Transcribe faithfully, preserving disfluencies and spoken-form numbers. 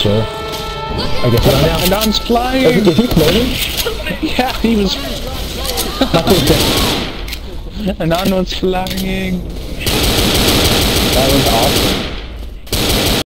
sure. I guess I don't know. Anon's flying! Is, is he floating? Yeah, he was... Not too dead. Anon was flying! That was awesome.